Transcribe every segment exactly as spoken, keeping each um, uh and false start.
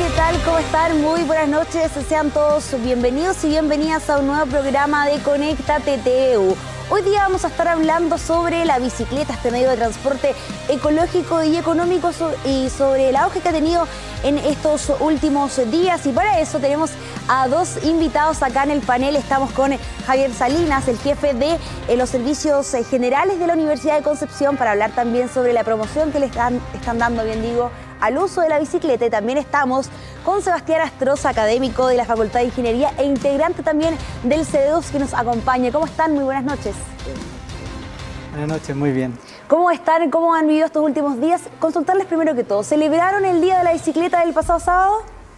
¿qué tal? ¿Cómo están? Muy buenas noches. Sean todos bienvenidos y bienvenidas a un nuevo programa de Conéctate T V U. Hoy día vamos a estar hablando sobre la bicicleta, este medio de transporte ecológico y económico, y sobre el auge que ha tenido en estos últimos días. Y para eso tenemos a dos invitados acá en el panel. Estamos con Javier Salinas, el jefe de eh, los servicios generales de la Universidad de Concepción, para hablar también sobre la promoción que le están, están dando, bien digo, al uso de la bicicleta. Y también estamos con Sebastián Astroza, académico de la Facultad de Ingeniería e integrante también del C D U S, que nos acompaña. ¿Cómo están? Muy buenas noches. Buenas noches, muy bien. ¿Cómo están? ¿Cómo han vivido estos últimos días? Consultarles primero que todo, ¿celebraron el Día de la Bicicleta del pasado sábado?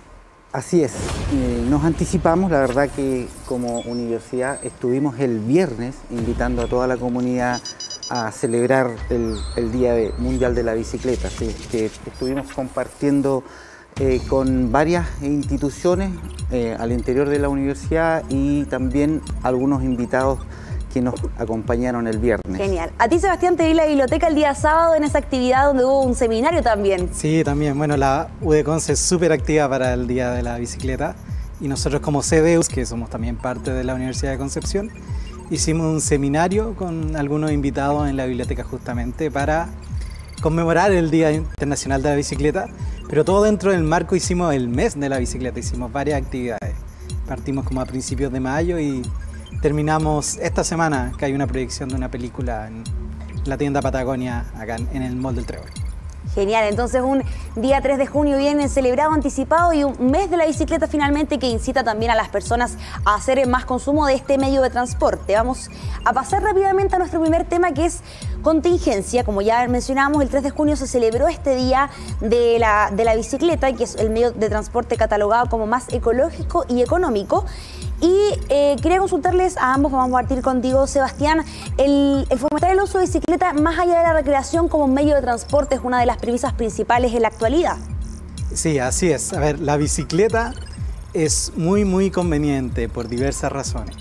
Así es, eh, nos anticipamos. La verdad que como universidad estuvimos el viernes invitando a toda la comunidad a celebrar el, el Día de, Mundial de la Bicicleta. Así que estuvimos compartiendo eh, con varias instituciones eh, al interior de la universidad y también algunos invitados que nos acompañaron el viernes. Genial. A ti, Sebastián, te vi en la biblioteca el día sábado en esa actividad donde hubo un seminario también. Sí, también. Bueno, la U D Conce es súper activa para el Día de la Bicicleta y nosotros como C D U S, que somos también parte de la Universidad de Concepción, hicimos un seminario con algunos invitados en la biblioteca justamente para conmemorar el Día Internacional de la Bicicleta, pero todo dentro del marco hicimos el mes de la bicicleta, hicimos varias actividades. Partimos como a principios de mayo y terminamos esta semana, que hay una proyección de una película en la tienda Patagonia, acá en el Mall del Trébol. Genial, entonces un día tres de junio bien celebrado, anticipado, y un mes de la bicicleta finalmente que incita también a las personas a hacer más consumo de este medio de transporte. Vamos a pasar rápidamente a nuestro primer tema, que es contingencia. Como ya mencionábamos, el tres de junio se celebró este día de la, de la bicicleta, que es el medio de transporte catalogado como más ecológico y económico. Y eh, quería consultarles a ambos, vamos a partir contigo, Sebastián, el, el fomentar el uso de bicicleta más allá de la recreación como medio de transporte es una de las premisas principales en la actualidad. Sí, así es. A ver, la bicicleta es muy, muy conveniente por diversas razones.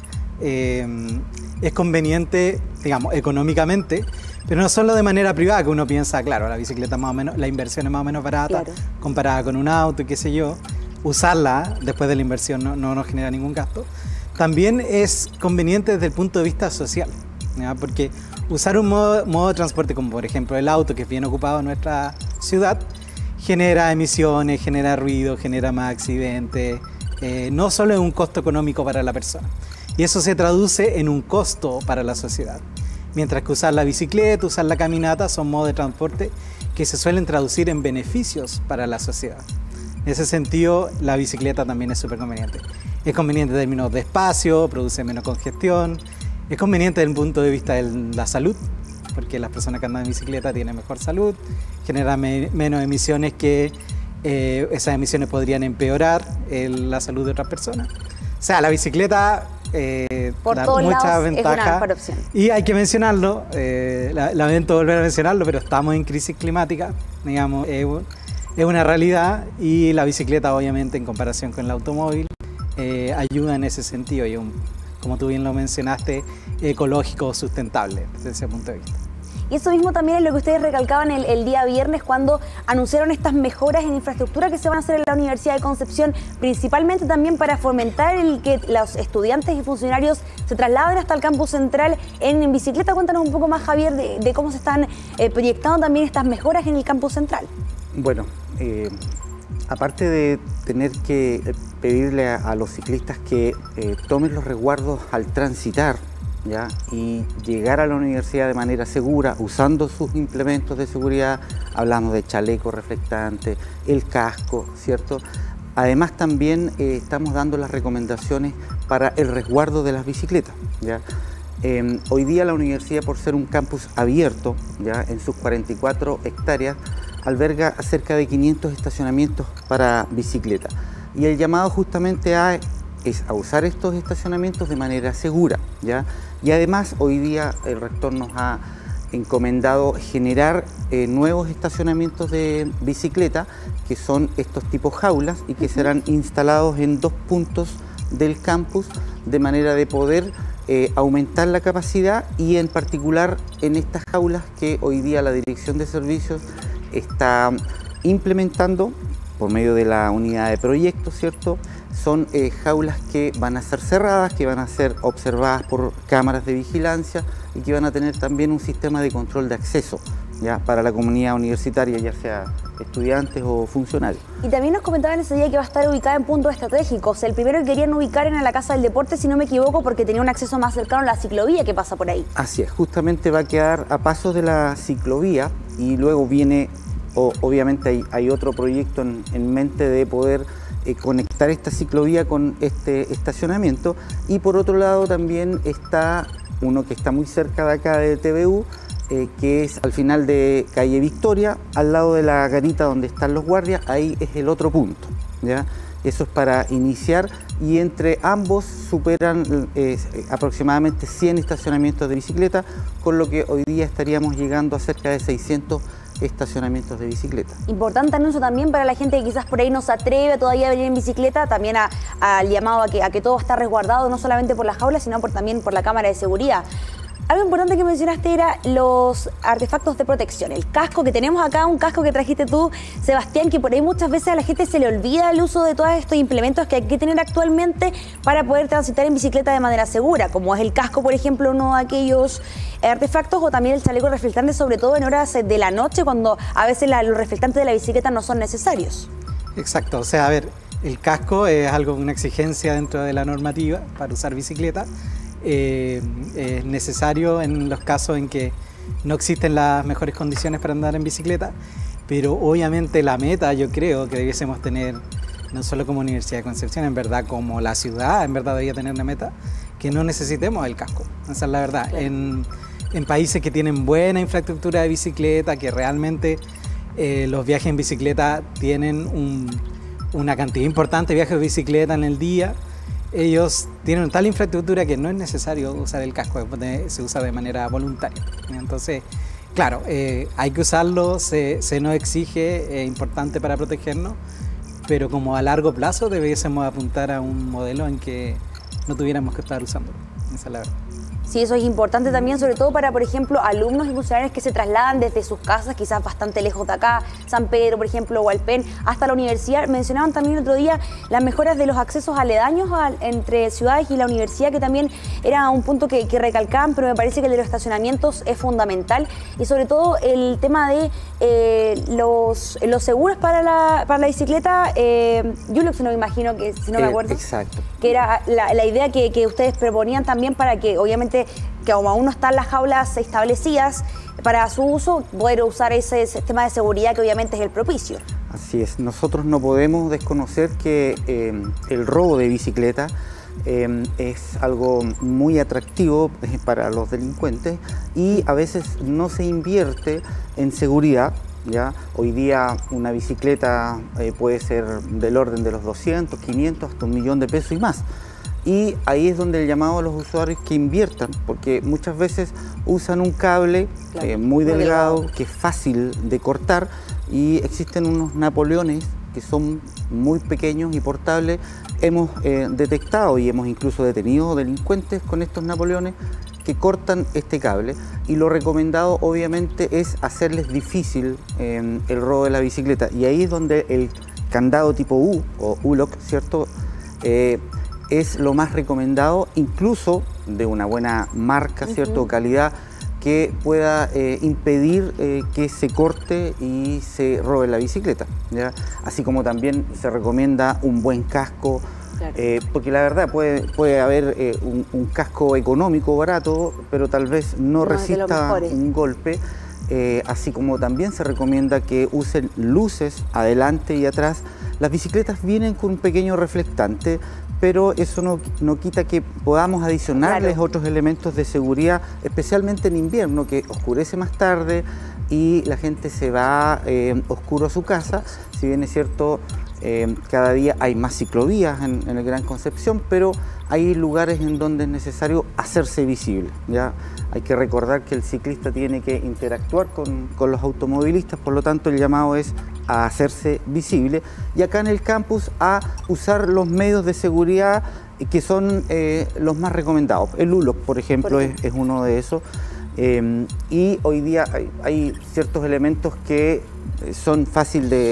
Eh, es conveniente, digamos, económicamente, pero no solo de manera privada, que uno piensa, claro, la bicicleta más o menos, la inversión es más o menos barata, claro, comparada con un auto y qué sé yo. Usarla después de la inversión no, no nos genera ningún gasto. También es conveniente desde el punto de vista social, ¿ya? Porque usar un modo, modo de transporte como por ejemplo el auto, que es bien ocupado en nuestra ciudad, genera emisiones, genera ruido, genera más accidentes. Eh, no solo es un costo económico para la persona, y eso se traduce en un costo para la sociedad. Mientras que usar la bicicleta, usar la caminata son modos de transporte que se suelen traducir en beneficios para la sociedad. En ese sentido, la bicicleta también es súper conveniente. Es conveniente en términos de espacio, produce menos congestión, es conveniente desde el punto de vista de la salud, porque las personas que andan en bicicleta tienen mejor salud, generan me menos emisiones que eh, esas emisiones podrían empeorar el, la salud de otras personas. O sea, la bicicleta eh, Por da todos muchas lados ventajas. es una mejor opción. Y hay que mencionarlo, eh, la, lamento volver a mencionarlo, pero estamos en crisis climática, digamos, eh, es una realidad, y la bicicleta obviamente en comparación con el automóvil eh, ayuda en ese sentido y un, como tú bien lo mencionaste, ecológico, sustentable desde ese punto de vista. Y eso mismo también es lo que ustedes recalcaban el, el día viernes cuando anunciaron estas mejoras en infraestructura que se van a hacer en la Universidad de Concepción, principalmente también para fomentar el que los estudiantes y funcionarios se trasladen hasta el campus central en, en bicicleta. Cuéntanos un poco más, Javier, de, de cómo se están eh, proyectando también estas mejoras en el campus central. Bueno, eh, aparte de tener que pedirle a, a los ciclistas que eh, tomen los resguardos al transitar, ¿ya? Y llegar a la universidad de manera segura, usando sus implementos de seguridad, hablamos de chaleco reflectante, el casco, ¿cierto? Además también eh, estamos dando las recomendaciones para el resguardo de las bicicletas, ¿ya? Eh, hoy día la universidad, por ser un campus abierto, ¿ya? En sus cuarenta y cuatro hectáreas, alberga cerca de quinientos estacionamientos para bicicleta. Y el llamado justamente a, es a usar estos estacionamientos de manera segura, ¿ya? Y además hoy día el rector nos ha encomendado generar eh, nuevos estacionamientos de bicicleta, que son estos tipos jaulas y que serán instalados en dos puntos del campus, de manera de poder eh, aumentar la capacidad, y en particular en estas jaulas que hoy día la Dirección de Servicios está implementando por medio de la unidad de proyecto, ¿cierto? Son eh, jaulas que van a ser cerradas, que van a ser observadas por cámaras de vigilancia y que van a tener también un sistema de control de acceso, ¿ya? Para la comunidad universitaria, ya sea estudiantes o funcionarios. Y también nos comentaban ese día que va a estar ubicada en puntos estratégicos. El primero que querían ubicar era en la Casa del Deporte, si no me equivoco, porque tenía un acceso más cercano a la ciclovía que pasa por ahí. Así es, justamente va a quedar a pasos de la ciclovía y luego viene, o, obviamente hay, hay otro proyecto en, en mente de poder eh, conectar esta ciclovía con este estacionamiento, y por otro lado también está uno que está muy cerca de acá de T V U, Eh, que es al final de calle Victoria, al lado de la garita donde están los guardias. Ahí es el otro punto, ¿ya? Eso es para iniciar, y entre ambos superan eh, aproximadamente cien estacionamientos de bicicleta, con lo que hoy día estaríamos llegando a cerca de seiscientos estacionamientos de bicicleta. Importante anuncio también para la gente que quizás por ahí no se atreve todavía a venir en bicicleta, también al llamado a que, a que todo está resguardado, no solamente por las jaulas, sino por, también por la cámara de seguridad. Algo importante que mencionaste era los artefactos de protección. El casco que tenemos acá, un casco que trajiste tú, Sebastián, que por ahí muchas veces a la gente se le olvida el uso de todos estos implementos que hay que tener actualmente para poder transitar en bicicleta de manera segura, como es el casco, por ejemplo, uno de aquellos artefactos, o también el chaleco reflectante, sobre todo en horas de la noche, cuando a veces la, los reflectantes de la bicicleta no son necesarios. Exacto, o sea, a ver, el casco es algo, una exigencia dentro de la normativa para usar bicicleta. Eh, es necesario en los casos en que no existen las mejores condiciones para andar en bicicleta, pero obviamente la meta, yo creo que debiésemos tener, no solo como Universidad de Concepción, en verdad como la ciudad, en verdad debería tener una meta, que no necesitemos el casco. Esa es la verdad. Claro. En, en países que tienen buena infraestructura de bicicleta, que realmente eh, los viajes en bicicleta tienen un, una cantidad importante de viajes de bicicleta en el día, ellos tienen tal infraestructura que no es necesario usar el casco, se usa de manera voluntaria. Entonces, claro, eh, hay que usarlo, se, se nos exige, es importante para protegernos, pero como a largo plazo debiésemos apuntar a un modelo en que no tuviéramos que estar usándolo. Esa es la verdad. Sí, eso es importante también, sobre todo para, por ejemplo, alumnos y funcionarios que se trasladan desde sus casas, quizás bastante lejos de acá, San Pedro, por ejemplo, Hualpén, hasta la universidad. Mencionaban también el otro día las mejoras de los accesos aledaños a, entre ciudades y la universidad, que también era un punto que, que recalcaban, pero me parece que el de los estacionamientos es fundamental, y sobre todo el tema de eh, los, los seguros para la, para la bicicleta. Eh, Julio, si no me imagino, que si no me acuerdo, eh, exacto. que era la, la idea que, que ustedes proponían también para que, obviamente, que como aún no están las jaulas establecidas para su uso, poder usar ese sistema de seguridad que obviamente es el propicio. Así es, nosotros no podemos desconocer que eh, el robo de bicicleta eh, es algo muy atractivo para los delincuentes, y a veces no se invierte en seguridad. ¿Ya? Hoy día una bicicleta eh, puede ser del orden de los doscientos, quinientos, hasta un millón de pesos y más. Y ahí es donde el llamado a los usuarios que inviertan, porque muchas veces usan un cable claro, eh, muy delgado, delgado, que es fácil de cortar, y existen unos napoleones que son muy pequeños y portables. Hemos eh, detectado y hemos incluso detenido delincuentes con estos napoleones que cortan este cable, y lo recomendado obviamente es hacerles difícil eh, el robo de la bicicleta, y ahí es donde el candado tipo U o U L O C, ¿cierto? Eh, es lo más recomendado, incluso de una buena marca, ¿cierto? Uh-huh. Calidad, que pueda eh, impedir eh, que se corte y se robe la bicicleta, ¿ya? Así como también se recomienda un buen casco, claro. eh, porque la verdad puede, puede haber eh, un, un casco económico, barato, pero tal vez no, no resista un golpe. Eh, así como también se recomienda que usen luces adelante y atrás. Las bicicletas vienen con un pequeño reflectante, pero eso no, no quita que podamos adicionarles claro. otros elementos de seguridad, especialmente en invierno, que oscurece más tarde y la gente se va eh, oscuro a su casa. Si bien es cierto, eh, cada día hay más ciclovías en, en el Gran Concepción, pero hay lugares en donde es necesario hacerse visible, ¿ya? Hay que recordar que el ciclista tiene que interactuar con, con los automovilistas, por lo tanto el llamado es a hacerse visible, y acá en el campus a usar los medios de seguridad que son eh, los más recomendados. El U L O C, por ejemplo, ¿Por es, es uno de esos, eh, y hoy día hay, hay ciertos elementos que son fáciles de,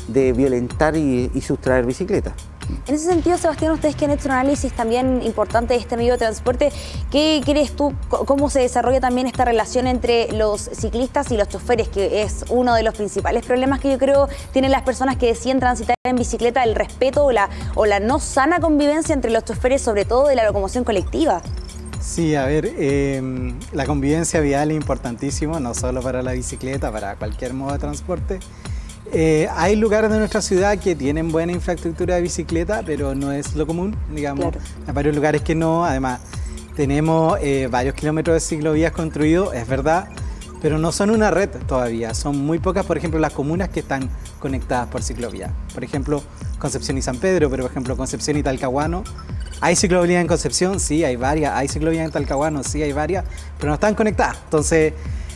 de violentar y, y sustraer bicicletas. En ese sentido, Sebastián, ustedes que han hecho un análisis también importante de este medio de transporte, ¿qué crees tú, cómo se desarrolla también esta relación entre los ciclistas y los choferes, que es uno de los principales problemas que yo creo tienen las personas que deciden transitar en bicicleta, el respeto o la, o la no sana convivencia entre los choferes, sobre todo de la locomoción colectiva? Sí, a ver, eh, la convivencia vial es importantísimo, no solo para la bicicleta, para cualquier modo de transporte. Eh, hay lugares de nuestra ciudad que tienen buena infraestructura de bicicleta, pero no es lo común, digamos. Claro. Hay varios lugares que no, además tenemos eh, varios kilómetros de ciclovías construidos, es verdad, pero no son una red todavía. Son muy pocas, por ejemplo, las comunas que están conectadas por ciclovía. Por ejemplo, Concepción y San Pedro, pero por ejemplo, Concepción y Talcahuano. ¿Hay ciclovía en Concepción? Sí, hay varias. ¿Hay ciclovía en Talcahuano? Sí, hay varias, pero no están conectadas. Entonces,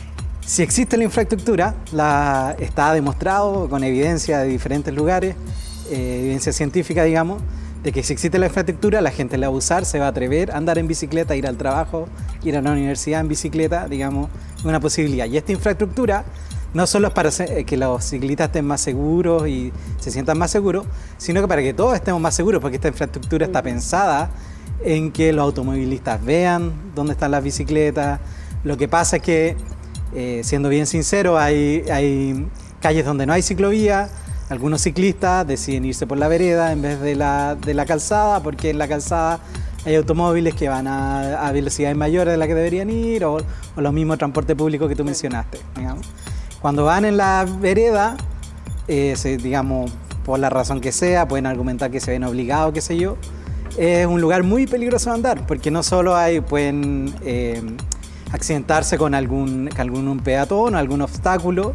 si existe la infraestructura, la, está demostrado con evidencia de diferentes lugares, eh, evidencia científica, digamos, de que si existe la infraestructura, la gente la va a usar, se va a atrever a andar en bicicleta, ir al trabajo, ir a la universidad en bicicleta, digamos, una posibilidad. Y esta infraestructura no solo es para que los ciclistas estén más seguros y se sientan más seguros, sino que para que todos estemos más seguros, porque esta infraestructura está pensada en que los automovilistas vean dónde están las bicicletas. Lo que pasa es que, Eh, siendo bien sincero, hay, hay calles donde no hay ciclovía, algunos ciclistas deciden irse por la vereda en vez de la, de la calzada, porque en la calzada hay automóviles que van a, a velocidades mayores de las que deberían ir, o, o lo mismo transporte público que tú mencionaste, digamos. Cuando van en la vereda, eh, se, digamos, por la razón que sea, pueden argumentar que se ven obligados, qué sé yo, es un lugar muy peligroso de andar, porque no solo hay, pueden eh, accidentarse con algún, con algún peatón o algún obstáculo,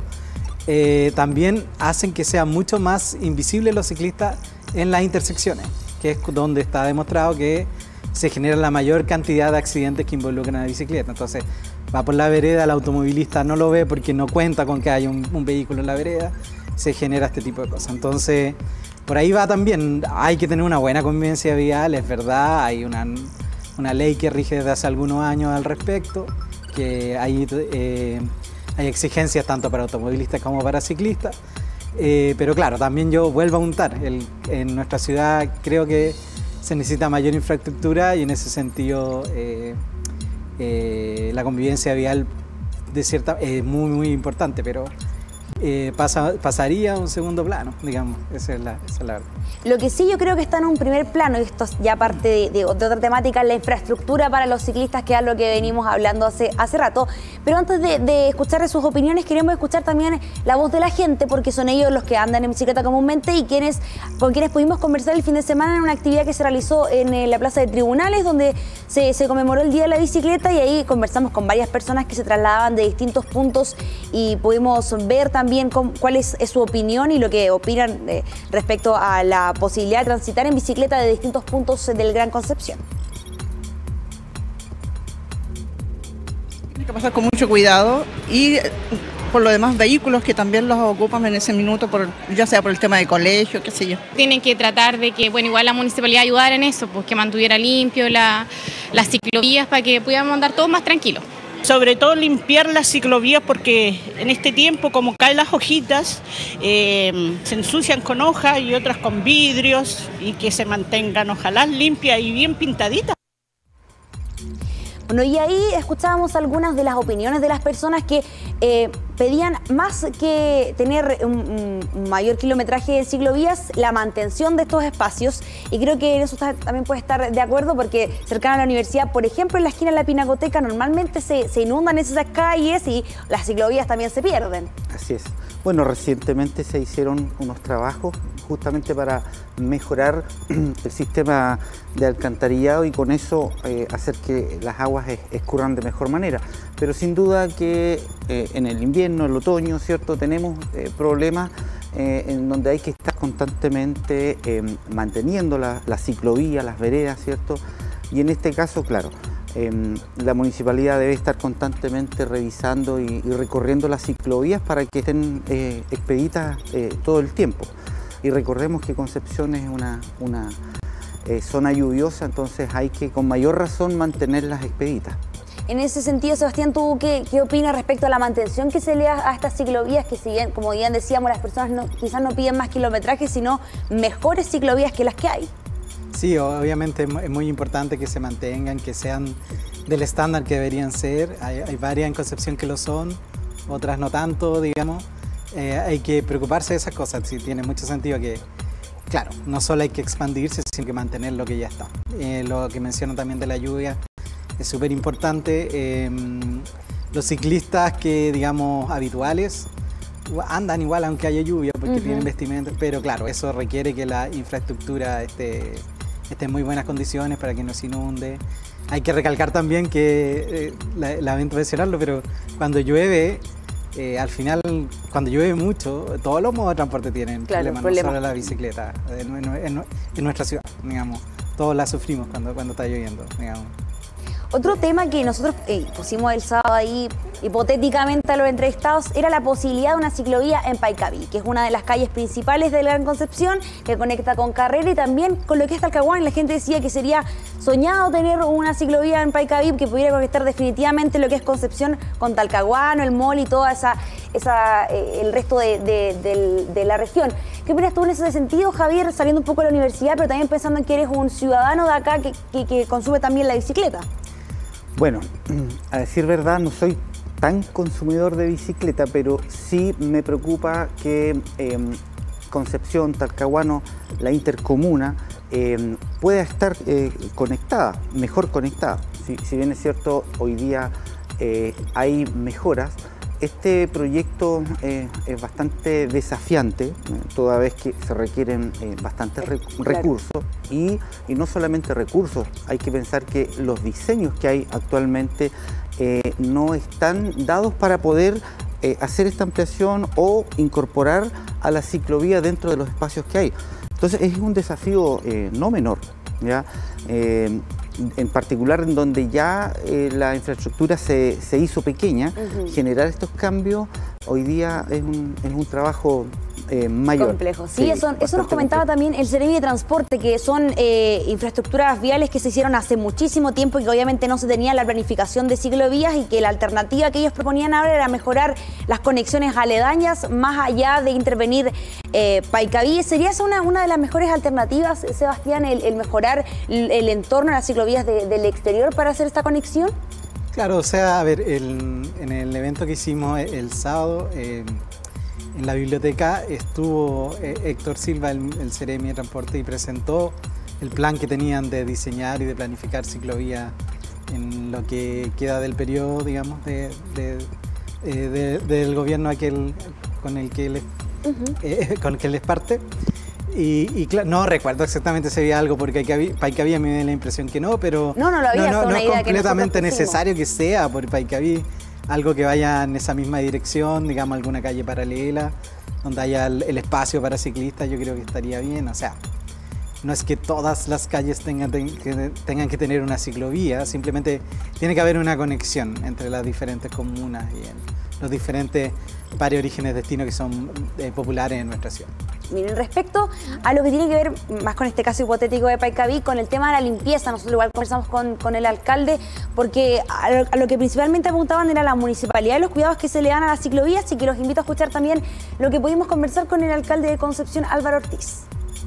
eh, también hacen que sean mucho más invisibles los ciclistas en las intersecciones, que es donde está demostrado que se genera la mayor cantidad de accidentes que involucran a la bicicleta. Entonces, va por la vereda, el automovilista no lo ve porque no cuenta con que haya un, un vehículo en la vereda, se genera este tipo de cosas. Entonces, por ahí va también, hay que tener una buena convivencia vial, es verdad, hay una, una ley que rige desde hace algunos años al respecto, que hay, eh, hay exigencias tanto para automovilistas como para ciclistas, eh, pero claro, también yo vuelvo a untar, el, en nuestra ciudad creo que se necesita mayor infraestructura y en ese sentido eh, eh, la convivencia vial de cierta, es muy muy importante, pero eh, pasa, pasaría a un segundo plano, digamos, esa es, la, esa es la verdad. Lo que sí yo creo que está en un primer plano, y esto es ya parte de, de, de otra temática, la infraestructura para los ciclistas, que es lo que venimos hablando hace, hace rato. Pero antes de, de escuchar sus opiniones, queremos escuchar también la voz de la gente, porque son ellos los que andan en bicicleta comúnmente y quienes, con quienes pudimos conversar el fin de semana en una actividad que se realizó en eh, la Plaza de Tribunales, donde se, se conmemoró el Día de la Bicicleta, y ahí conversamos con varias personas que se trasladaban de distintos puntos y pudimos ver también con, cuál es, es su opinión y lo que opinan eh, respecto a la posibilidad de transitar en bicicleta de distintos puntos del Gran Concepción. Hay que pasar con mucho cuidado y por lo demás vehículos que también los ocupan en ese minuto, por, ya sea por el tema de colegio, qué sé yo. Tienen que tratar de que, bueno, igual la municipalidad ayudara en eso, pues que mantuviera limpio la, las ciclovías para que pudiéramos andar todos más tranquilos. Sobre todo limpiar las ciclovías, porque en este tiempo, como caen las hojitas, eh, se ensucian con hojas y otras con vidrios, y que se mantengan ojalá limpias y bien pintaditas. Bueno, y ahí escuchábamos algunas de las opiniones de las personas que eh, pedían más que tener un, un mayor kilometraje de ciclovías, la mantención de estos espacios, y creo que en eso está, también puede estar de acuerdo, porque cercano a la universidad, por ejemplo, en la esquina de la Pinacoteca, normalmente se, se inundan esas calles y las ciclovías también se pierden. Así es. Bueno, recientemente se hicieron unos trabajos justamente para mejorar el sistema de alcantarillado y con eso eh, hacer que las aguas es, escurran de mejor manera. Pero sin duda que eh, en el invierno, el otoño, ¿cierto?, tenemos eh, problemas eh, en donde hay que estar constantemente eh, manteniendo la, la ciclovía, las veredas, ¿cierto? Y en este caso, claro, Eh, la municipalidad debe estar constantemente revisando y, y recorriendo las ciclovías para que estén eh, expeditas eh, todo el tiempo. Y recordemos que Concepción es una, una eh, zona lluviosa, entonces hay que con mayor razón mantenerlas expeditas. En ese sentido, Sebastián, ¿tú qué, qué opinas respecto a la mantención que se le da a estas ciclovías? Que si bien, como bien decíamos, las personas no, quizás no piden más kilometraje, sino mejores ciclovías que las que hay. Sí, obviamente es muy importante que se mantengan, que sean del estándar que deberían ser. Hay, hay varias en Concepción que lo son, otras no tanto, digamos. Eh, hay que preocuparse de esas cosas, sí, tiene mucho sentido que, claro, no solo hay que expandirse, sino que mantener lo que ya está. Eh, lo que menciono también de la lluvia es súper importante. Eh, los ciclistas que, digamos, habituales andan igual aunque haya lluvia porque uh-huh. tienen vestimentas, pero claro, eso requiere que la infraestructura esté, esté en muy buenas condiciones para que no se inunde. Hay que recalcar también que, eh, lamento mencionarlo, pero cuando llueve, eh, al final, cuando llueve mucho, todos los modos de transporte tienen claro, problemas, problema. no solo la bicicleta, en, en, en, en nuestra ciudad, digamos. Todos la sufrimos cuando, cuando está lloviendo, digamos. Otro tema que nosotros eh, pusimos el sábado ahí hipotéticamente a los entrevistados era la posibilidad de una ciclovía en Paicaví, que es una de las calles principales de la Gran Concepción, que conecta con Carrera y también con lo que es Talcahuano. La gente decía que sería soñado tener una ciclovía en Paicaví que pudiera conectar definitivamente lo que es Concepción con Talcahuano, el mall y toda esa, esa eh, el resto de, de, de, de la región. ¿Qué opinas tú en ese sentido, Javier, saliendo un poco de la universidad, pero también pensando en que eres un ciudadano de acá que, que, que consume también la bicicleta? Bueno, a decir verdad, no soy tan consumidor de bicicleta, pero sí me preocupa que eh, Concepción, Talcahuano, la intercomuna, eh, pueda estar eh, conectada, mejor conectada. Si, si bien es cierto, hoy día eh, hay mejoras, este proyecto eh, es bastante desafiante, eh, toda vez que se requieren eh, bastantes re recursos y, y no solamente recursos, hay que pensar que los diseños que hay actualmente eh, no están dados para poder eh, hacer esta ampliación o incorporar a la ciclovía dentro de los espacios que hay. Entonces es un desafío eh, no menor, ¿ya? Eh, en particular en donde ya eh, la infraestructura se, se hizo pequeña, uh-huh. generar estos cambios hoy día es un, es un trabajo eh, mayor. Complejo. Sí, sí eso, eso nos comentaba complejo. También el Seremi de Transporte, que son eh, infraestructuras viales que se hicieron hace muchísimo tiempo y que obviamente no se tenía la planificación de ciclovías y que la alternativa que ellos proponían ahora era mejorar las conexiones aledañas más allá de intervenir eh, Paicaví. ¿Sería esa una, una de las mejores alternativas, Sebastián, el, el mejorar el, el entorno de las ciclovías de, del exterior para hacer esta conexión? Claro, o sea, a ver, el, en el evento que hicimos el sábado, eh, en la biblioteca estuvo eh, Héctor Silva, el, el Seremi de Transporte, y presentó el plan que tenían de diseñar y de planificar ciclovías en lo que queda del periodo, digamos, de, de, eh, de, del gobierno aquel con el que les, uh-huh. eh, con el que les parte. Y, y claro, no recuerdo exactamente si había algo, porque Paicaví a mí me da la impresión que no, pero no, no, lo había, no, no, no es completamente que necesario que sea por Paicaví algo que vaya en esa misma dirección, digamos alguna calle paralela, donde haya el, el espacio para ciclistas, yo creo que estaría bien. O sea, no es que todas las calles tengan, ten, que, tengan que tener una ciclovía, simplemente tiene que haber una conexión entre las diferentes comunas y en los diferentes pares, orígenes, destinos que son eh, populares en nuestra ciudad. Miren, respecto a lo que tiene que ver más con este caso hipotético de Paicaví, con el tema de la limpieza, nosotros igual conversamos con, con el alcalde, porque a lo, a lo que principalmente apuntaban era la municipalidad y los cuidados que se le dan a las ciclovías, y que los invito a escuchar también lo que pudimos conversar con el alcalde de Concepción, Álvaro Ortiz.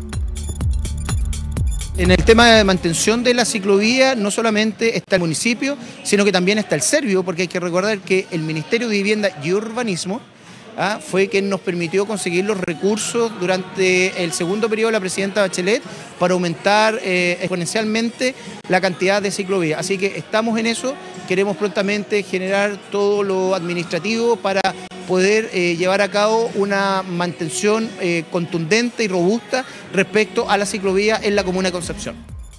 En el tema de mantención de la ciclovía no solamente está el municipio, sino que también está el Servio, porque hay que recordar que el Ministerio de Vivienda y Urbanismo ¿ah? fue quien nos permitió conseguir los recursos durante el segundo periodo de la presidenta Bachelet para aumentar eh, exponencialmente la cantidad de ciclovías. Así que estamos en eso, queremos prontamente generar todo lo administrativo para poder eh, llevar a cabo una mantención eh, contundente y robusta respecto a la ciclovía en la comuna de Concepción.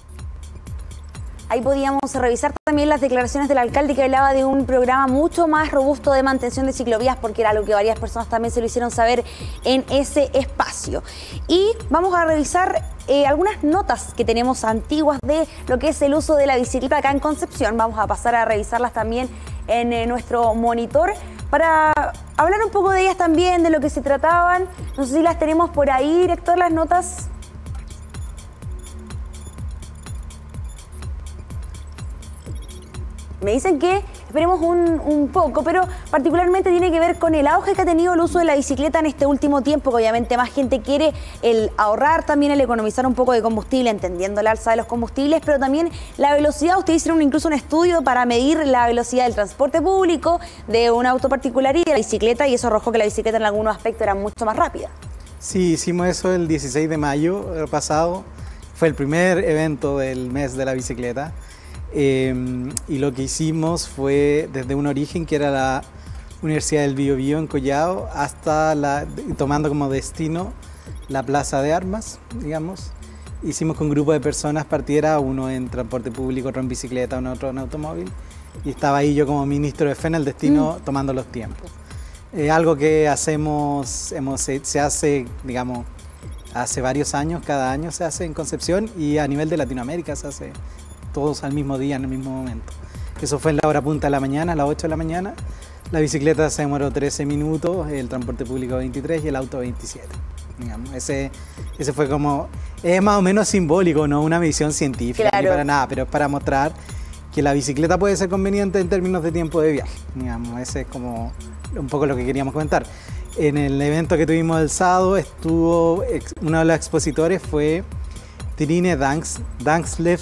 Ahí podíamos revisar también las declaraciones del alcalde, que hablaba de un programa mucho más robusto de mantención de ciclovías, porque era lo que varias personas también se lo hicieron saber en ese espacio. Y vamos a revisar eh, algunas notas que tenemos antiguas de lo que es el uso de la bicicleta acá en Concepción. Vamos a pasar a revisarlas también en eh, nuestro monitor para hablar un poco de ellas también, de lo que se trataban. No sé si las tenemos por ahí, director, las notas. Me dicen que esperemos un, un poco, pero particularmente tiene que ver con el auge que ha tenido el uso de la bicicleta en este último tiempo, que obviamente más gente quiere el ahorrar, también el economizar un poco de combustible, entendiendo el alza de los combustibles, pero también la velocidad. Ustedes hicieron incluso un estudio para medir la velocidad del transporte público, de un auto particular y de la bicicleta, y eso arrojó que la bicicleta en algunos aspectos era mucho más rápida. Sí, hicimos eso el dieciséis de mayo pasado, fue el primer evento del mes de la bicicleta, eh, y lo que hicimos fue desde un origen que era la Universidad del Biobío en Collao, hasta la, tomando como destino la Plaza de Armas, digamos. Hicimos con un grupo de personas, partiera uno en transporte público, otro en bicicleta, uno otro en automóvil, y estaba ahí yo como ministro de F E N, el destino, mm. tomando los tiempos. Eh, algo que hacemos, hemos, se hace, digamos, hace varios años, cada año se hace en Concepción, y a nivel de Latinoamérica se hace todos al mismo día, en el mismo momento. Eso fue en la hora punta de la mañana, a las ocho de la mañana. La bicicleta se demoró trece minutos, el transporte público veintitrés y el auto veintisiete. Digamos, ese, ese fue como, es más o menos simbólico, no una medición científica, claro, ni para nada, pero es para mostrar que la bicicleta puede ser conveniente en términos de tiempo de viaje. Digamos, ese es como un poco lo que queríamos comentar. En el evento que tuvimos el sábado, estuvo, uno de los expositores fue Trine Dangslev,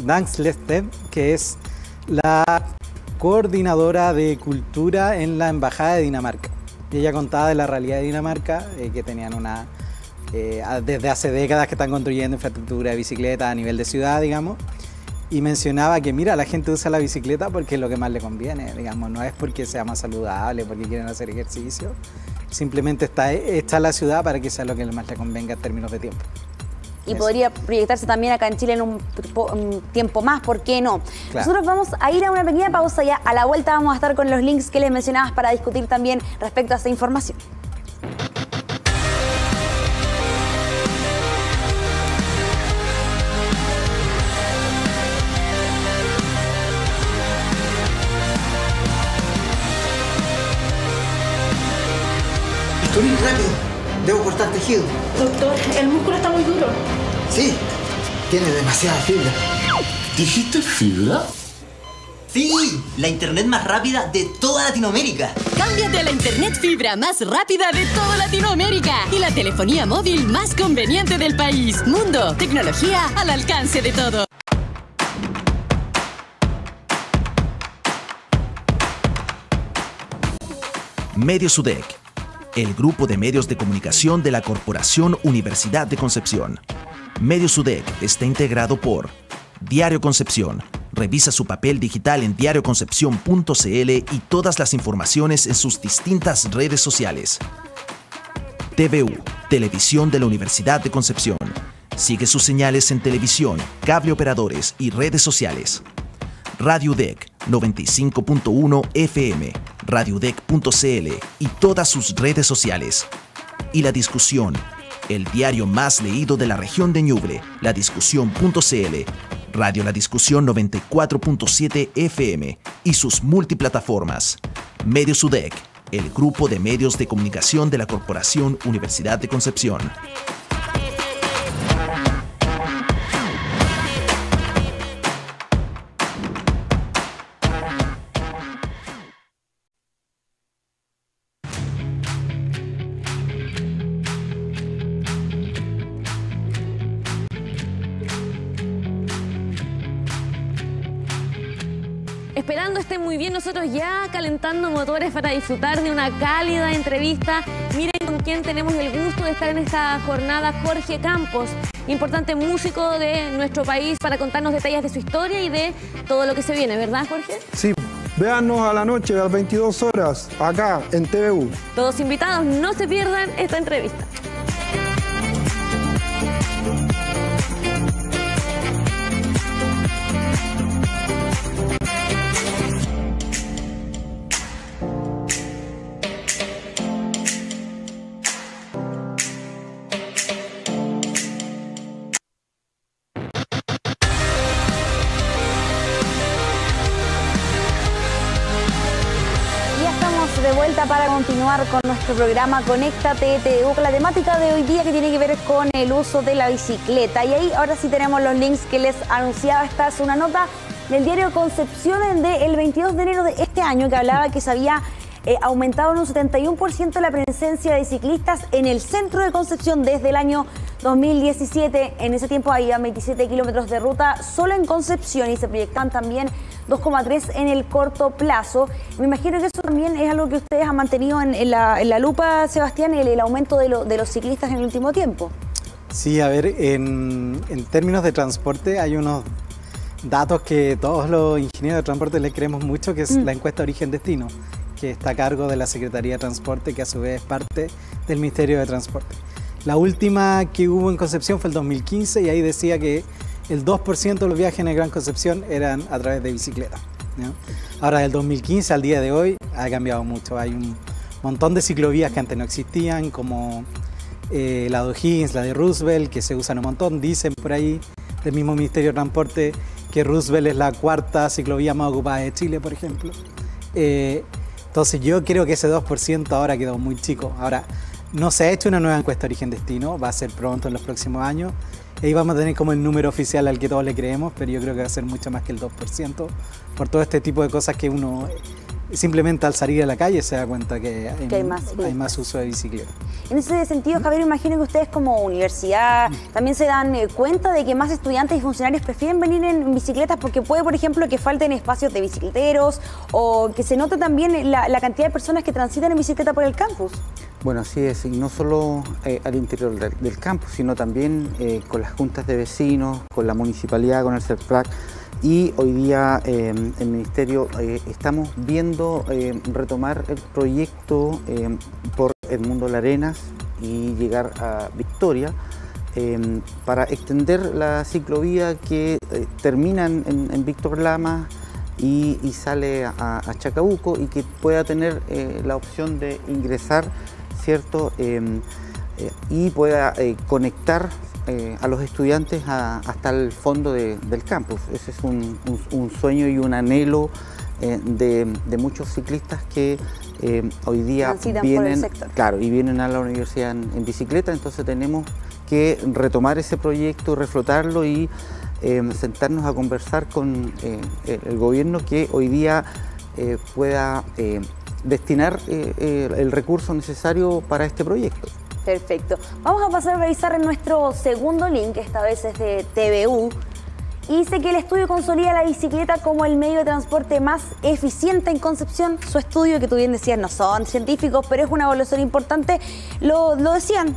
que es la coordinadora de cultura en la Embajada de Dinamarca. Y ella contaba de la realidad de Dinamarca, eh, que tenían una, eh, desde hace décadas que están construyendo infraestructura de bicicleta a nivel de ciudad, digamos, y mencionaba que, mira, la gente usa la bicicleta porque es lo que más le conviene, digamos, no es porque sea más saludable, porque quieren hacer ejercicio, simplemente está hecha la ciudad para que sea lo que más le convenga en términos de tiempo. Y eso podría proyectarse también acá en Chile en un, un tiempo más, ¿por qué no? Claro. Nosotros vamos a ir a una pequeña pausa, ya a la vuelta vamos a estar con los links que les mencionabas para discutir también respecto a esta información. Estoy muy rápido, debo cortar tejido. Doctor, el músculo está muy duro. Sí, tiene demasiada fibra. ¿Dijiste fibra? Sí, la internet más rápida de toda Latinoamérica. Cámbiate a la internet fibra más rápida de toda Latinoamérica y la telefonía móvil más conveniente del país. Mundo, tecnología al alcance de todos. Medios U D E C, el grupo de medios de comunicación de la Corporación Universidad de Concepción. Medios U D E C está integrado por Diario Concepción. Revisa su papel digital en diario concepción punto c l y todas las informaciones en sus distintas redes sociales. T V U, Televisión de la Universidad de Concepción. Sigue sus señales en televisión, cable operadores y redes sociales. Radio U D E C, noventa y cinco punto uno F M, radio u d e c punto c l y todas sus redes sociales. Y La Discusión, el diario más leído de la región de Ñuble, la discusión punto c l, Radio La Discusión noventa y cuatro punto siete F M y sus multiplataformas. Medios U D E C, el grupo de medios de comunicación de la Corporación Universidad de Concepción. Esperando estén muy bien, nosotros ya calentando motores para disfrutar de una cálida entrevista. Miren con quién tenemos el gusto de estar en esta jornada, Jorge Campos, importante músico de nuestro país, para contarnos detalles de su historia y de todo lo que se viene, ¿verdad, Jorge? Sí, véannos a la noche, a las veintidós horas, acá en T V U. Todos invitados, no se pierdan esta entrevista. De vuelta para continuar con nuestro programa Conéctate T V U, con la temática de hoy día que tiene que ver con el uso de la bicicleta. Y ahí ahora sí tenemos los links que les anunciaba. Esta es una nota del diario Concepción del veintidós de enero de este año, que hablaba que se había eh, aumentado en un setenta y uno por ciento la presencia de ciclistas en el centro de Concepción desde el año dos mil diecisiete. En ese tiempo había veintisiete kilómetros de ruta solo en Concepción y se proyectan también dos coma tres en el corto plazo. Me imagino que eso también es algo que ustedes han mantenido en, en, la, en la lupa, Sebastián, el, el aumento de, lo, de los ciclistas en el último tiempo. Sí, a ver, en, en términos de transporte hay unos datos que todos los ingenieros de transporte les creemos mucho, que es mm. la encuesta Origen-Destino, que está a cargo de la Secretaría de Transporte, que a su vez es parte del Ministerio de Transporte. La última que hubo en Concepción fue el dos mil quince y ahí decía que el dos por ciento de los viajes en el Gran Concepción eran a través de bicicleta, ¿no? Ahora, del dos mil quince al día de hoy ha cambiado mucho. Hay un montón de ciclovías que antes no existían, como eh, la de O'Higgins, la de Roosevelt, que se usan un montón. Dicen por ahí, del mismo Ministerio de Transporte, que Roosevelt es la cuarta ciclovía más ocupada de Chile, por ejemplo. Eh, entonces yo creo que ese dos por ciento ahora quedó muy chico. Ahora, no se ha hecho una nueva encuesta Origen-Destino, va a ser pronto en los próximos años. Ahí vamos a tener como el número oficial al que todos le creemos, pero yo creo que va a ser mucho más que el dos por ciento por todo este tipo de cosas que uno simplemente al salir a la calle se da cuenta que hay, que hay, más, hay más uso de bicicleta. En ese sentido, Javier, imagino que ustedes como universidad también se dan cuenta de que más estudiantes y funcionarios prefieren venir en bicicletas porque puede, por ejemplo, que falten espacios de bicicleteros o que se note también la, la cantidad de personas que transitan en bicicleta por el campus. Bueno, así es, y no solo eh, al interior del, del campus, sino también eh, con las juntas de vecinos, con la municipalidad, con el CERPRAC. Y hoy día eh, el Ministerio eh, estamos viendo eh, retomar el proyecto eh, por Edmundo Larenas y llegar a Victoria eh, para extender la ciclovía que eh, termina en, en Víctor Lamas y, y sale a, a Chacabuco y que pueda tener eh, la opción de ingresar, ¿cierto? Eh, eh, y pueda eh, conectar Eh, a los estudiantes a, hasta el fondo de, del campus. Ese es un, un, un sueño y un anhelo eh, de, de muchos ciclistas que eh, hoy día vienen, claro, y vienen a la universidad en, en bicicleta. Entonces tenemos que retomar ese proyecto, reflotarlo y eh, sentarnos a conversar con eh, el gobierno que hoy día eh, pueda eh, destinar eh, eh, el recurso necesario para este proyecto. Perfecto. Vamos a pasar a revisar en nuestro segundo link, esta vez es de T V U. Y dice que el estudio consolida la bicicleta como el medio de transporte más eficiente en Concepción. Su estudio, que tú bien decías, no son científicos, pero es una evaluación importante, lo, lo decían.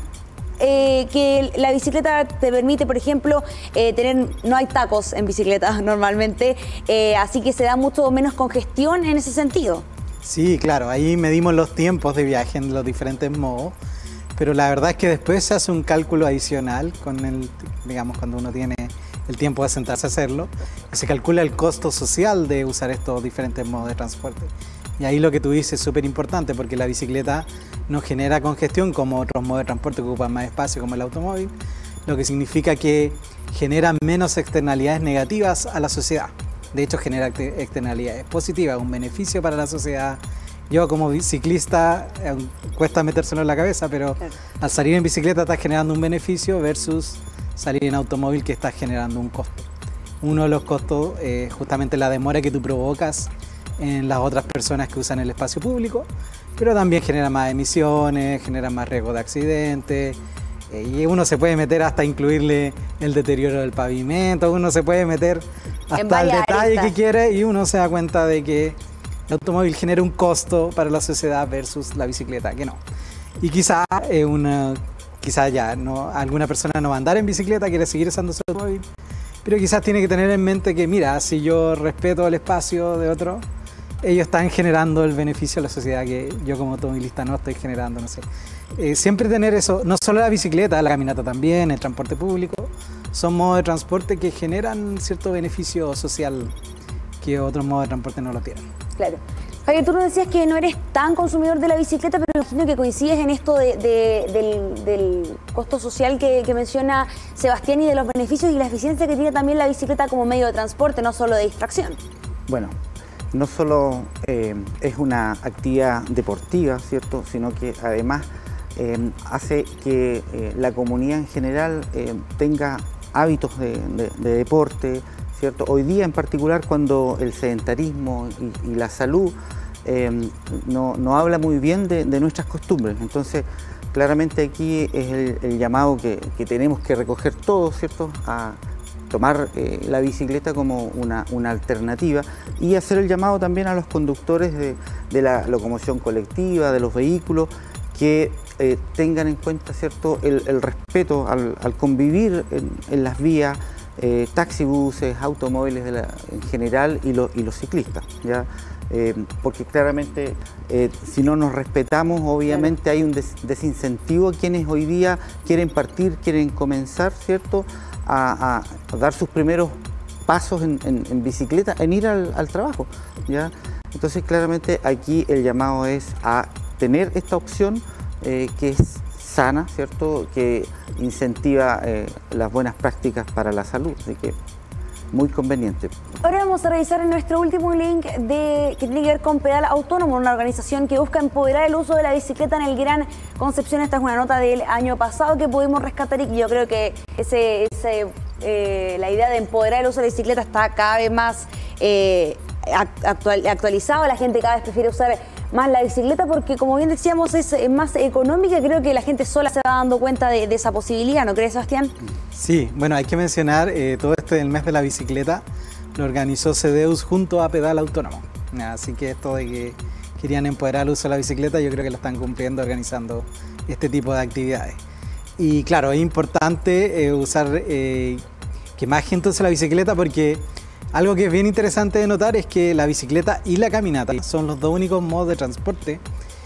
Eh, que la bicicleta te permite, por ejemplo, eh, tener, no hay tacos en bicicleta normalmente, eh, así que se da mucho menos congestión en ese sentido. Sí, claro, ahí medimos los tiempos de viaje en los diferentes modos. Pero la verdad es que después se hace un cálculo adicional con el, digamos, cuando uno tiene el tiempo de sentarse a hacerlo, y se calcula el costo social de usar estos diferentes modos de transporte. Y ahí lo que tú dices es súper importante porque la bicicleta no genera congestión como otros modos de transporte que ocupan más espacio como el automóvil, lo que significa que genera menos externalidades negativas a la sociedad. De hecho, genera externalidades positivas, un beneficio para la sociedad. Yo como ciclista, eh, cuesta metérselo en la cabeza, pero claro, al salir en bicicleta estás generando un beneficio versus salir en automóvil que estás generando un costo. Uno de los costos es eh, justamente la demora que tú provocas en las otras personas que usan el espacio público, pero también genera más emisiones, genera más riesgo de accidentes, eh, y uno se puede meter hasta incluirle el deterioro del pavimento, uno se puede meter hasta el detalle aristas que quiere y uno se da cuenta de que el automóvil genera un costo para la sociedad versus la bicicleta, que no. Y quizá, eh, una, quizá ya no, alguna persona no va a andar en bicicleta, quiere seguir usando su automóvil, pero quizás tiene que tener en mente que, mira, si yo respeto el espacio de otro, ellos están generando el beneficio a la sociedad que yo como automovilista no estoy generando, no sé. Eh, siempre tener eso, no solo la bicicleta, la caminata también, el transporte público, son modos de transporte que generan cierto beneficio social que otros modos de transporte no lo tienen. Claro. Javier, tú nos decías que no eres tan consumidor de la bicicleta, pero imagino que coincides en esto de, de, del, del costo social que, que menciona Sebastián y de los beneficios y la eficiencia que tiene también la bicicleta como medio de transporte, no solo de distracción. Bueno, no solo eh, es una actividad deportiva, ¿cierto?, sino que además eh, hace que eh, la comunidad en general eh, tenga hábitos de, de, de deporte, ¿cierto? Hoy día en particular cuando el sedentarismo y, y la salud eh, no, no habla muy bien de, de nuestras costumbres. Entonces, claramente aquí es el, el llamado que, que tenemos que recoger todos, ¿cierto? A tomar eh, la bicicleta como una, una alternativa y hacer el llamado también a los conductores de, de la locomoción colectiva, de los vehículos, que eh, tengan en cuenta, ¿cierto?, el, el respeto al, al convivir en, en las vías, eh, taxibuses, automóviles de la, en general y, lo, y los ciclistas, ¿ya? Eh, porque claramente eh, si no nos respetamos, obviamente hay un des, desincentivo a quienes hoy día quieren partir, quieren comenzar, ¿cierto?, a, a dar sus primeros pasos en, en, en bicicleta, en ir al, al trabajo, ¿ya? Entonces claramente aquí el llamado es a tener esta opción eh, que es sana, ¿cierto?, que incentiva eh, las buenas prácticas para la salud, así que muy conveniente. Ahora vamos a revisar nuestro último link de, que tiene que ver con Pedal Autónomo, una organización que busca empoderar el uso de la bicicleta en el Gran Concepción. Esta es una nota del año pasado que pudimos rescatar y que yo creo que ese, ese, eh, la idea de empoderar el uso de la bicicleta está cada vez más eh, actual, actualizado. La gente cada vez prefiere usar más la bicicleta porque, como bien decíamos, es más económica. Creo que la gente sola se va dando cuenta de, de esa posibilidad, ¿no crees, Sebastián? Sí, bueno, hay que mencionar eh, todo este del mes de la bicicleta lo organizó CEDEUS junto a Pedal Autónomo. Así que esto de que querían empoderar el uso de la bicicleta, yo creo que lo están cumpliendo organizando este tipo de actividades. Y claro, es importante eh, usar eh, que más gente use la bicicleta porque algo que es bien interesante de notar es que la bicicleta y la caminata son los dos únicos modos de transporte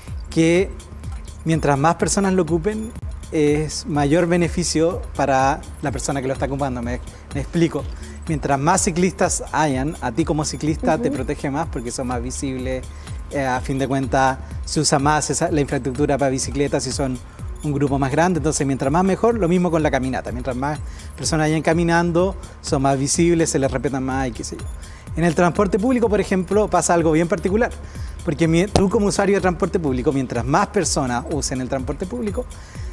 que mientras más personas lo ocupen es mayor beneficio para la persona que lo está ocupando. Me, me explico. Mientras más ciclistas hayan, a ti como ciclista uh-huh. te protege más porque son más visibles. Eh, a fin de cuentas se usa más esa, la infraestructura para bicicletas si son un grupo más grande, entonces mientras más mejor, lo mismo con la caminata, mientras más personas vayan caminando, son más visibles, se les respetan más y qué sé yo. En el transporte público, por ejemplo, pasa algo bien particular, porque mi, tú como usuario de transporte público, mientras más personas usen el transporte público,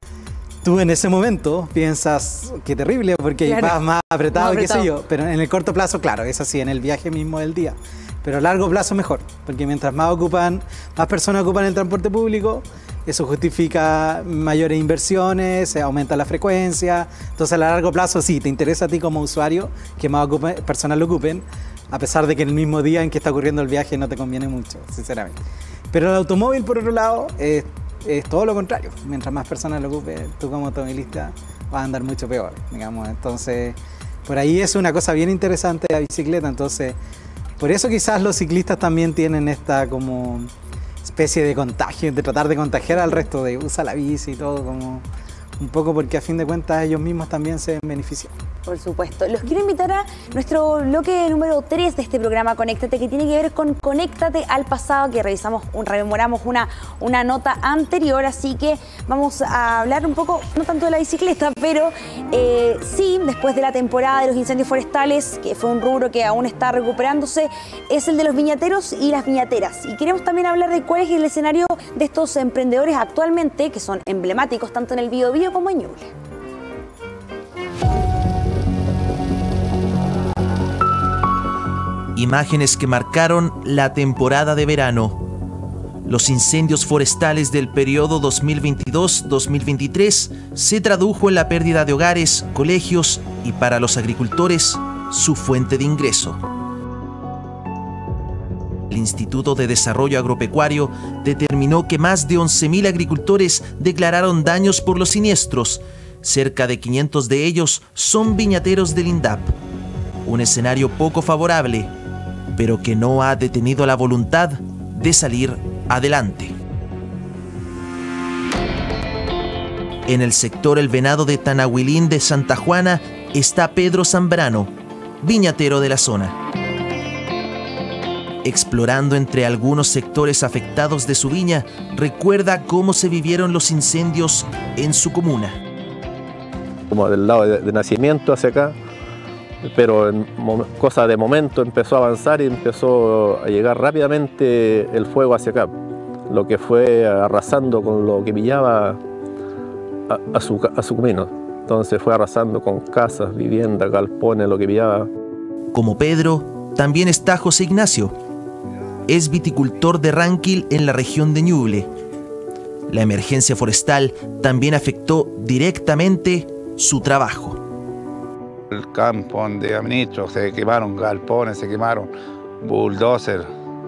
tú en ese momento piensas, qué terrible, porque claro, vas más apretado, más apretado y qué sé yo, pero en el corto plazo, claro, es así, en el viaje mismo del día. Pero a largo plazo mejor, porque mientras más ocupan, más personas ocupan el transporte público, eso justifica mayores inversiones, se aumenta la frecuencia. Entonces a largo plazo sí, te interesa a ti como usuario que más ocupe, personas lo ocupen, a pesar de que en el mismo día en que está ocurriendo el viaje no te conviene mucho, sinceramente. Pero el automóvil, por otro lado, es, es todo lo contrario. Mientras más personas lo ocupen, tú como automovilista vas a andar mucho peor, digamos. Entonces, por ahí es una cosa bien interesante la bicicleta. Entonces, por eso quizás los ciclistas también tienen esta como especie de contagio, de tratar de contagiar al resto, de usa la bici y todo, como un poco porque a fin de cuentas ellos mismos también se benefician. Por supuesto. Los quiero invitar a nuestro bloque número tres de este programa Conéctate, que tiene que ver con Conéctate al pasado, que revisamos, un, rememoramos una, una nota anterior, así que vamos a hablar un poco, no tanto de la bicicleta, pero eh, sí, después de la temporada de los incendios forestales, que fue un rubro que aún está recuperándose, es el de los viñateros y las viñateras. Y queremos también hablar de cuál es el escenario de estos emprendedores actualmente, que son emblemáticos tanto en el Biobío como en Ñuble. Imágenes que marcaron la temporada de verano. Los incendios forestales del periodo dos mil veintidós dos mil veintitrés se tradujo en la pérdida de hogares, colegios y para los agricultores, su fuente de ingreso. El Instituto de Desarrollo Agropecuario determinó que más de once mil agricultores declararon daños por los siniestros. Cerca de quinientos de ellos son viñateros del INDAP. Un escenario poco favorable, pero que no ha detenido la voluntad de salir adelante. En el sector El Venado de Tanahuilín de Santa Juana está Pedro Zambrano, viñatero de la zona. Explorando entre algunos sectores afectados de su viña, recuerda cómo se vivieron los incendios en su comuna. Como del lado de, de nacimiento hacia acá, pero en cosa de momento empezó a avanzar y empezó a llegar rápidamente el fuego hacia acá, lo que fue arrasando con lo que pillaba a, a, su, a su camino. Entonces fue arrasando con casas, viviendas, galpones, lo que pillaba. Como Pedro, también está José Ignacio. Es viticultor de Ranquil en la región de Ñuble. La emergencia forestal también afectó directamente su trabajo. El campo donde administro se quemaron galpones, se quemaron bulldozer,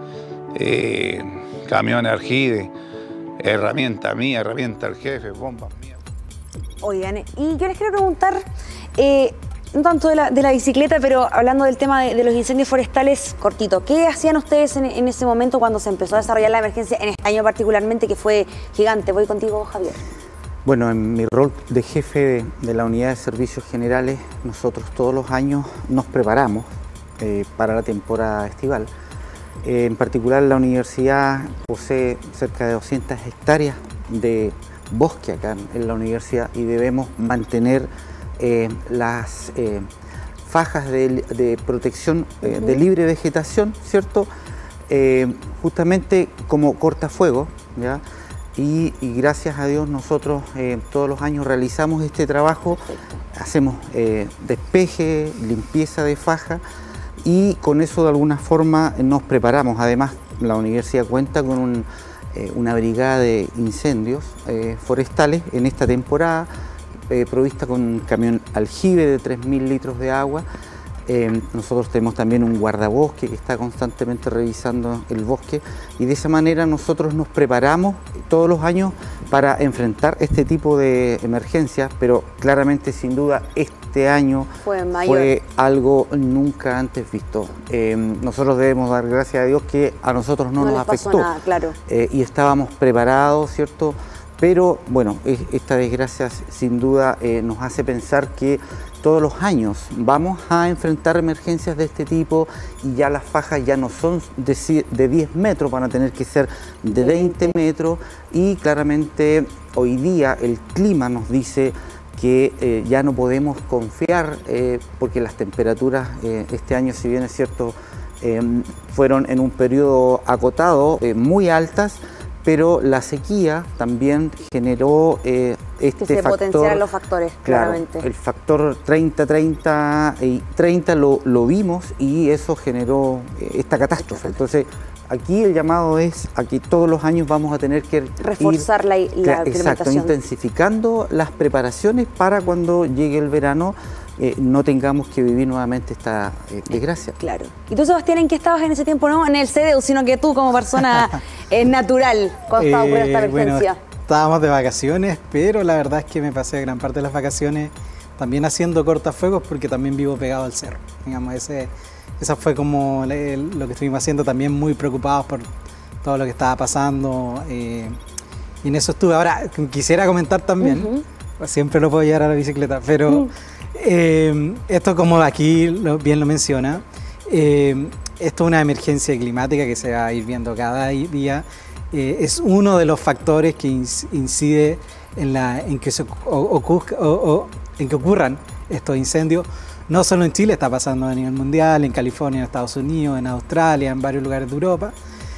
eh, camiones Argide, herramienta mía, herramienta del jefe, bombas mías. Oigan, y yo les quiero preguntar, eh, no tanto de la, de la bicicleta, pero hablando del tema de, de los incendios forestales, cortito, ¿qué hacían ustedes en, en ese momento cuando se empezó a desarrollar la emergencia, en este año particularmente, que fue gigante? Voy contigo, Javier. Bueno, en mi rol de jefe de, de la unidad de servicios generales, nosotros todos los años nos preparamos eh, para la temporada estival. Eh, en particular, la universidad posee cerca de doscientas hectáreas de bosque acá en la universidad y debemos mantener eh, las eh, fajas de, de protección eh, de libre vegetación, ¿cierto? Eh, justamente como cortafuegos, ¿ya? Y, y gracias a Dios nosotros eh, todos los años realizamos este trabajo, hacemos eh, despeje, limpieza de faja y con eso de alguna forma nos preparamos. Además, la universidad cuenta con un, eh, una brigada de incendios eh, forestales en esta temporada, eh, provista con un camión aljibe de tres mil litros de agua. Eh, nosotros tenemos también un guardabosque que está constantemente revisando el bosque y de esa manera nosotros nos preparamos todos los años para enfrentar este tipo de emergencias, pero claramente sin duda este año fue, fue algo nunca antes visto. Eh, nosotros debemos dar gracias a Dios que a nosotros no, no nos afectó nada, claro. eh, y estábamos preparados, ¿cierto? Pero bueno, esta desgracia sin duda eh, nos hace pensar que todos los años vamos a enfrentar emergencias de este tipo y ya las fajas ya no son de, de diez metros, van a tener que ser de veinte metros y claramente hoy día el clima nos dice que eh, ya no podemos confiar eh, porque las temperaturas eh, este año, si bien es cierto, eh, fueron en un periodo acotado eh, muy altas, pero la sequía también generó eh, este que se factor. Potenciaron los factores, claro, claramente. El factor treinta, treinta y treinta lo, lo vimos y eso generó eh, esta catástrofe. Entonces, aquí el llamado es a que todos los años vamos a tener que reforzar ir, la, la exacto, implementación. intensificando las preparaciones para cuando llegue el verano Eh, no tengamos que vivir nuevamente esta eh, desgracia. Claro. ¿Y tú, Sebastián, en qué estabas en ese tiempo? No en el C D U, sino que tú como persona eh, natural cuando estaba ocurriendo esta emergencia. Bueno, estábamos de vacaciones, pero la verdad es que me pasé gran parte de las vacaciones también haciendo cortafuegos porque también vivo pegado al cerro. Digamos, ese, esa fue como el, lo que estuvimos haciendo, también muy preocupados por todo lo que estaba pasando. Eh, y en eso estuve. Ahora, quisiera comentar también, uh-huh. siempre lo puedo llevar a la bicicleta, pero... Uh-huh. Eh, esto, como aquí lo, bien lo menciona, eh, esto es una emergencia climática que se va a ir viendo cada día. Eh, es uno de los factores que incide en, la, en, que se, o, o, o, en que ocurran estos incendios. No solo en Chile, está pasando a nivel mundial, en California, en Estados Unidos, en Australia, en varios lugares de Europa.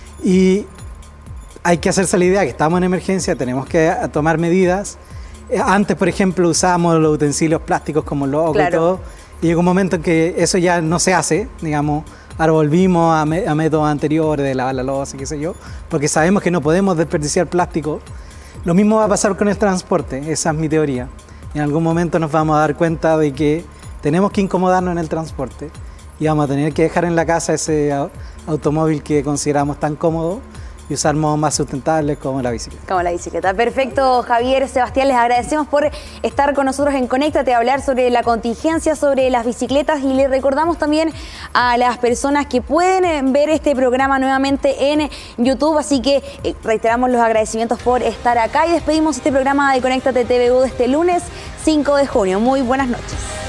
Y hay que hacerse la idea que estamos en emergencia, tenemos que tomar medidas. Antes, por ejemplo, usábamos los utensilios plásticos como locos claro. y todo, y llegó un momento en que eso ya no se hace, digamos, ahora volvimos a, me, a métodos anteriores de lavar la loza, qué sé yo, porque sabemos que no podemos desperdiciar plástico. Lo mismo va a pasar con el transporte, esa es mi teoría. En algún momento nos vamos a dar cuenta de que tenemos que incomodarnos en el transporte y vamos a tener que dejar en la casa ese automóvil que consideramos tan cómodo y usar modos más sustentables como la bicicleta. Como la bicicleta. Perfecto, Javier, Sebastián, les agradecemos por estar con nosotros en Conéctate, a hablar sobre la contingencia, sobre las bicicletas, y les recordamos también a las personas que pueden ver este programa nuevamente en YouTube, así que eh, reiteramos los agradecimientos por estar acá y despedimos este programa de Conéctate T V U de este lunes cinco de junio. Muy buenas noches.